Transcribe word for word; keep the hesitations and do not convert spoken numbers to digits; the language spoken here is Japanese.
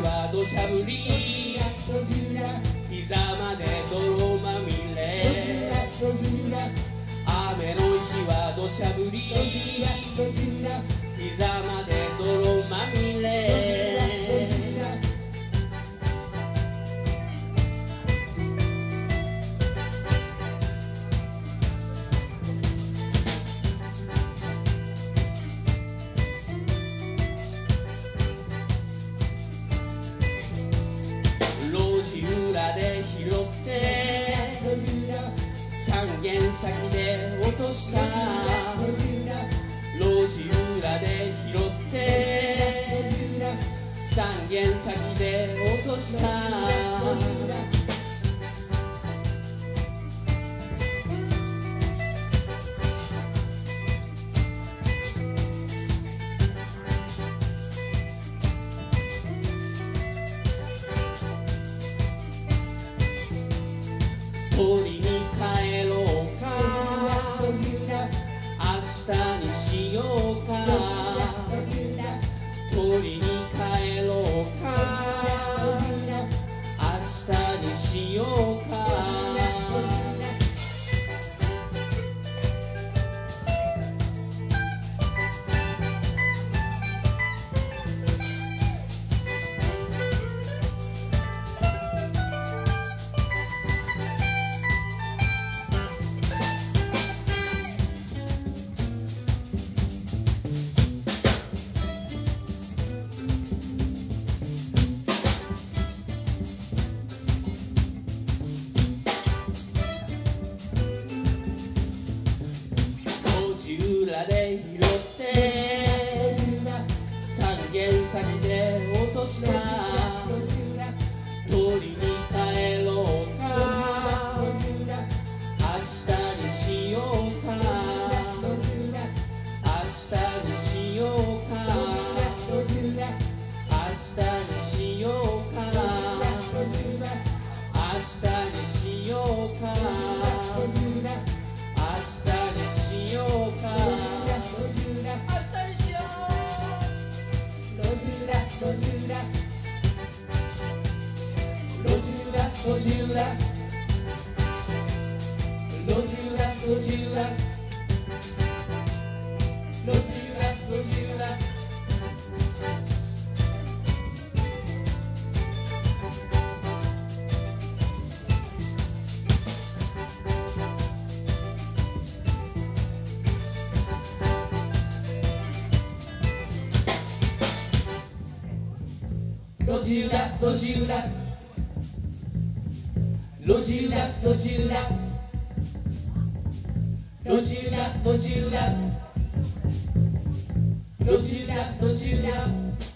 は土砂降り、膝まで泥まみれ。雨の日は土砂降り、膝まで泥まみれ。路地裏で拾って三軒先で落とした。路地裏で拾って三軒先で落とした。取りに帰ろうか、明日にしようか。取りに帰ろうか、明日にしようか。裏で拾って三軒先で落とした。取りに帰ろうか、明日にしようか。明日にしようか。明日にしようか。明日にしようか。明日にしようか。路地裏、路地裏、路地裏、路地裏、路地裏。路地裏、路地裏、路地裏、路地裏、路地裏、路地裏、路地裏、路地裏。